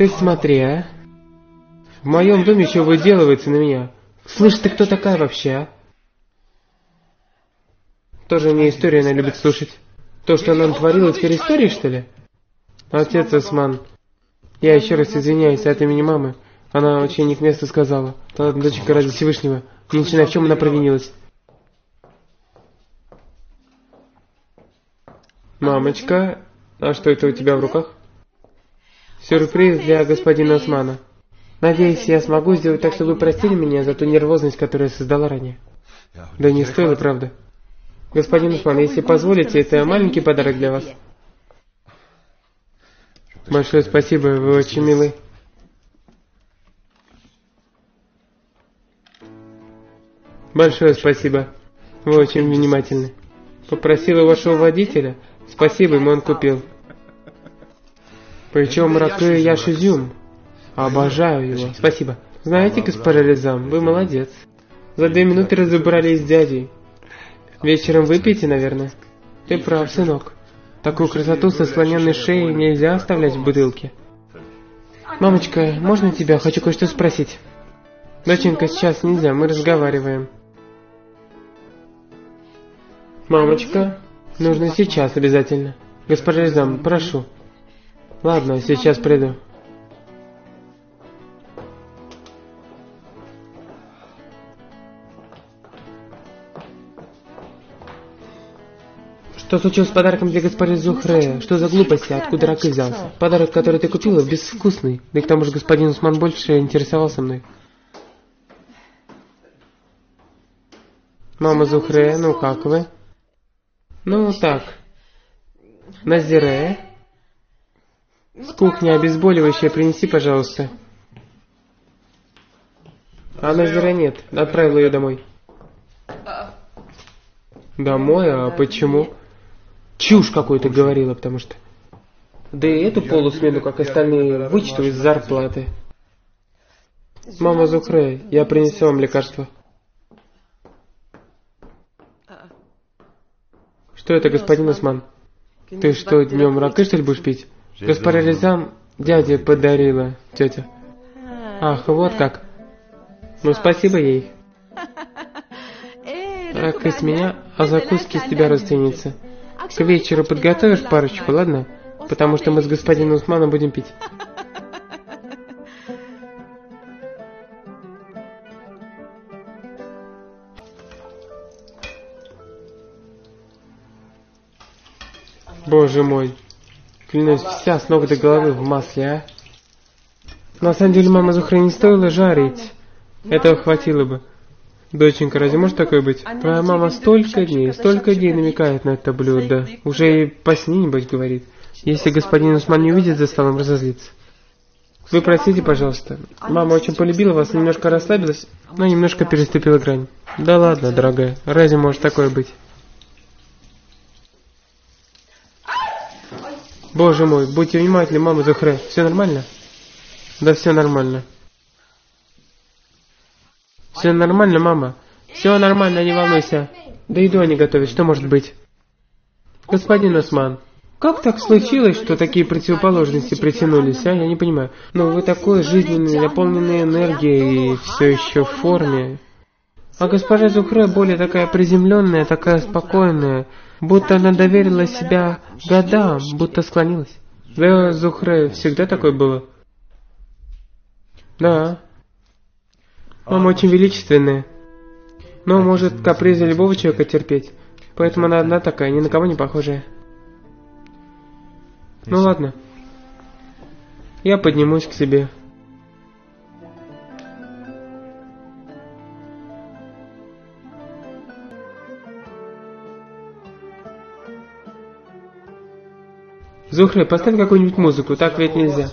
Ты смотри, а? В моем доме еще выделывается на меня. Слышь, ты кто такая вообще, а? Тоже мне историю она любит слушать. То, что она натворила, теперь истории, что ли? Отец Осман, я еще раз извиняюсь от имени мамы. Она очень не к месту сказала. Да ладно, доченька, ради Всевышнего. Не начинай, в чем она провинилась? Мамочка, а что это у тебя в руках? Сюрприз для господина Османа. Надеюсь, я смогу сделать так, чтобы вы простили меня за ту нервозность, которую я создала ранее. Да не стоило, правда. Господин Осман, если позволите, это маленький подарок для вас. Большое спасибо, вы очень милы. Большое спасибо. Вы очень внимательны. Попросила вашего водителя. Спасибо, ему он купил. Причем ракы яшизюм. Обожаю его. Спасибо. Знаете, госпожа Рязам, вы молодец. За 2 минуты разобрались с дядей. Вечером выпьете, наверное? Ты прав, сынок. Такую красоту со склоненной шеей нельзя оставлять в бутылке. Мамочка, можно тебя? Хочу кое-что спросить. Доченька, сейчас нельзя, мы разговариваем. Мамочка, нужно сейчас обязательно. Госпожа Рязам, прошу. Ладно, сейчас приду. Что случилось с подарком для госпожи Зухре? Что за глупости? Откуда рак взялся? Подарок, который ты купила, безвкусный. Да и к тому же господин Усман больше интересовался мной. Мама Зухре, ну как вы? Ну так. Назире. С кухни обезболивающее принеси, пожалуйста. А Назире нет. Отправила ее домой. Домой? А почему? Чушь какую-то говорила, потому что... Да и эту полусмену, как остальные, вычту из зарплаты. Мама Зухре, я принесу вам лекарство. Что это, господин Осман? Ты что, днем ракы, что ли, будешь пить? Госпожа Рязам дяде подарила, тетя. Ах, вот как. Ну, спасибо ей. Рак из меня, а закуски с тебя, родственница. К вечеру подготовишь парочку, ладно? Потому что мы с господином Усманом будем пить. Боже мой. Клянусь, вся с ног до головы в масле, а? На самом деле, мама Зухре не стоило жарить. Этого хватило бы. Доченька, разве может такое быть? Твоя мама столько дней намекает на это блюдо. Уже и по сне, небось, говорит. Если господин Усман не увидит за столом, разозлится. Вы простите, пожалуйста. Мама очень полюбила вас, немножко расслабилась, но немножко переступила грань. Да ладно, дорогая, разве может такое быть? Боже мой, будьте внимательны, мама Зухре. Все нормально? Да все нормально. Все нормально, мама? Все нормально, не волнуйся. Да еду они готовят, что может быть? Господин Осман, как так случилось, что такие противоположности притянулись, а? Я не понимаю. Ну, вы такой жизненный, наполненный энергией и все еще в форме. А госпожа Зухре более такая приземленная, такая спокойная, будто она доверила себя годам, будто склонилась. Да, Зухре всегда такое было. Да. Мама очень величественная. Но может капризы любого человека терпеть. Поэтому она одна такая, ни на кого не похожая. Ну ладно. Я поднимусь к себе. Зухре, поставь какую-нибудь музыку, так ведь нельзя.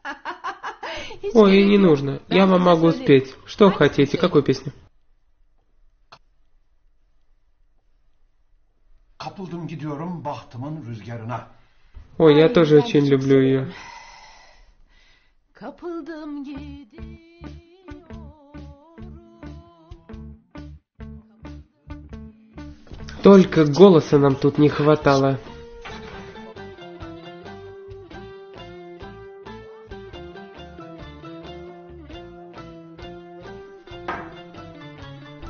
Ой, не нужно. Я вам могу спеть. Что хотите, какую песню? Ой, я тоже очень люблю ее. Только голоса нам тут не хватало.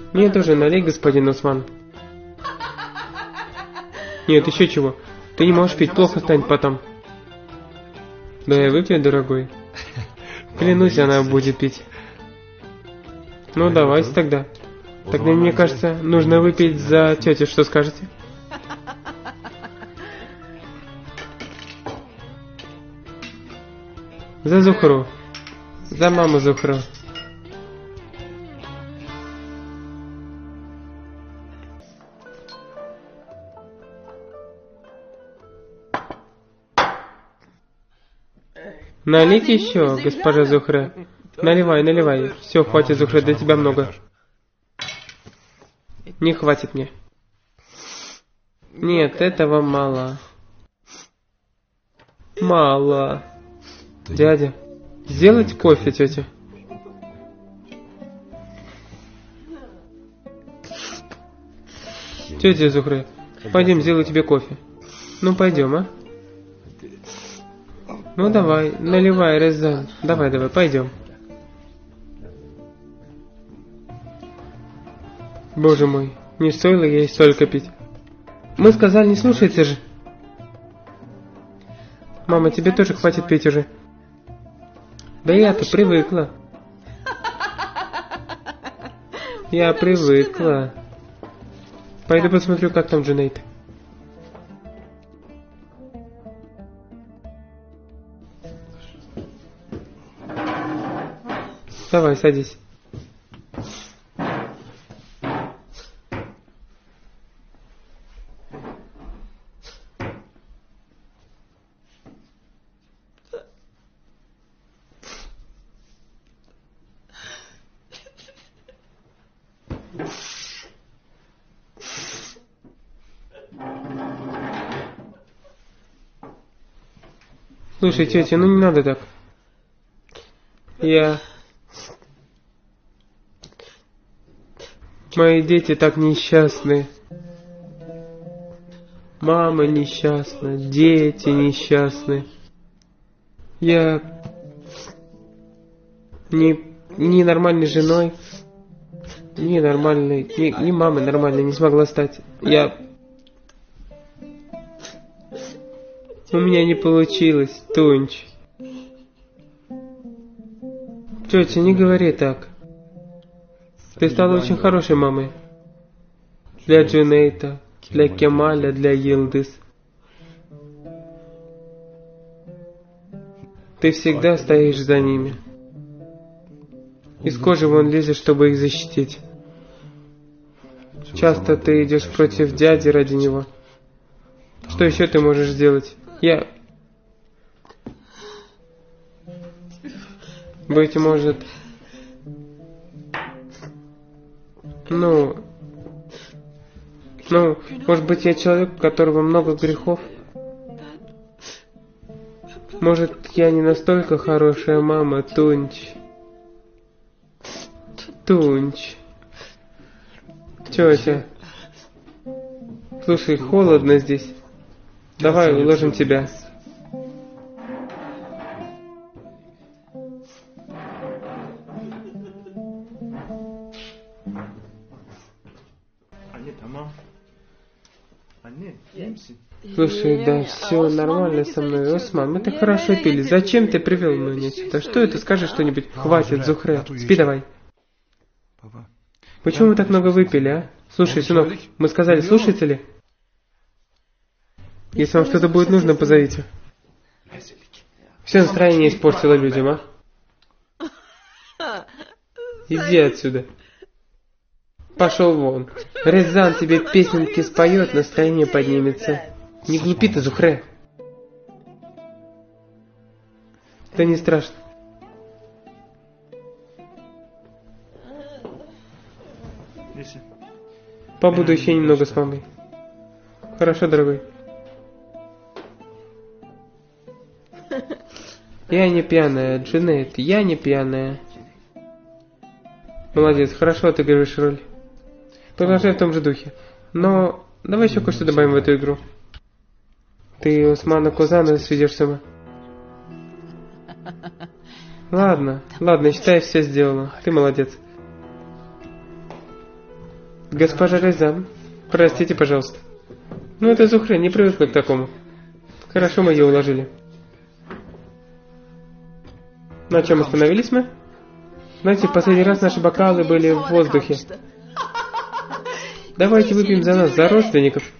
Мне тоже налей, господин Осман. Нет, еще чего. Ты не можешь пить, плохо станет потом. Да я выпью, дорогой. Клянусь, она будет пить. Ну, давайте тогда. Тогда, мне кажется, нужно выпить за тетю, что скажете? За Зухру. За маму Зухру. Налить еще, госпожа Зухра. Наливай, наливай. Все, хватит, Зухра, для тебя много. Не хватит мне. Нет, этого мало. Мало. Дядя, сделать кофе, тетя. Тетя Зухра, пойдем, сделаю тебе кофе. Ну, пойдем, а? Ну, давай, наливай, Резан. Давай, давай, пойдем. Боже мой, не стоило ей столько пить. Мы сказали, не слушается же. Мама, тебе тоже хватит пить уже. Да я-то привыкла. Я привыкла. Пойду посмотрю, как там Джунейд. Давай, садись. Слушай, тетя, ну не надо так. Мои дети так несчастны. Мама несчастна, дети несчастны. Я ни нормальной женой, ни нормальной, ни мамой нормальной не смогла стать. У меня не получилось, Тунч. Тетя, не говори так. Ты стала очень хорошей мамой. Для Джунейта, для Кемаля, для Йылдыз. Ты всегда стоишь за ними. Из кожи вон лезешь, чтобы их защитить. Часто ты идешь против дяди ради него. Что еще ты можешь сделать? Быть может... может быть, я человек, у которого много грехов? Может, я не настолько хорошая мама, Тунч? Тунч. Тетя. Слушай, холодно здесь. Давай уложим тебя. Слушай, да все нормально со мной, Осман, мы так хорошо пили. Зачем ты привел меня сюда? Что это? Скажи что-нибудь. Хватит, Зухре. Спи давай. Почему мы так много выпили, а? Слушай, сынок, мы сказали, слушайте ли? Если вам что-то будет нужно, позовите. Все настроение испортило людям, а? Иди отсюда. Пошел вон. Резан тебе песенки споет, настроение поднимется. Не глупи ты, Зухре. Да не страшно. Побуду еще немного с мамой. Хорошо, дорогой. Я не пьяная, Джунейд, я не пьяная. Молодец, хорошо ты говоришь роль. Продолжай в том же духе. Но давай еще кое-что добавим в эту игру. Ты Османа Козана сведешь с ума. Ладно, считай, все сделано. Ты молодец. Госпожа Резам, простите, пожалуйста. Ну, это Зухра не привыкла к такому. Хорошо, мы ее уложили. На чем остановились мы? Знаете, в последний раз наши бокалы были в воздухе. Давайте выпьем за нас, за родственников.